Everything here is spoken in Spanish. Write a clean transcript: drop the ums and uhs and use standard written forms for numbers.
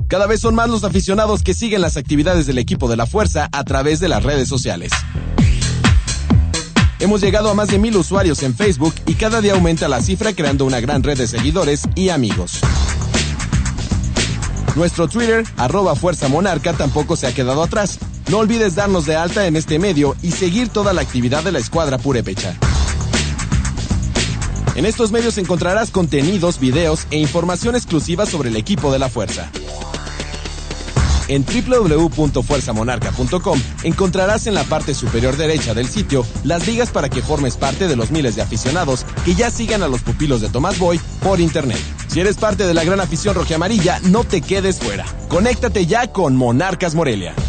Cada vez son más los aficionados que siguen las actividades del equipo de la Fuerza a través de las redes sociales. Hemos llegado a más de 1,000 usuarios en Facebook y cada día aumenta la cifra, creando una gran red de seguidores y amigos. Nuestro Twitter, @FuerzaMonarca, tampoco se ha quedado atrás. No olvides darnos de alta en este medio y seguir toda la actividad de la escuadra purépecha. En estos medios encontrarás contenidos, videos e información exclusiva sobre el equipo de la Fuerza. En www.fuerzamonarca.com encontrarás en la parte superior derecha del sitio las ligas para que formes parte de los miles de aficionados que ya sigan a los pupilos de Tomás Boy por internet. Si eres parte de la gran afición rojiamarilla, no te quedes fuera. Conéctate ya con Monarcas Morelia.